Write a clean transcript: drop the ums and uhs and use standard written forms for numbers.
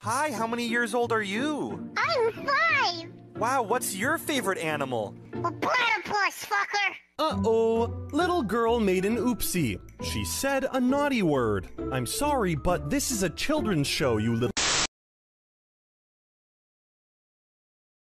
Hi, how many years old are you? I'm 5. Wow, what's your favorite animal? A platypus, fucker. Uh-oh, little girl made an oopsie. She said a naughty word. I'm sorry, but this is a children's show, you little...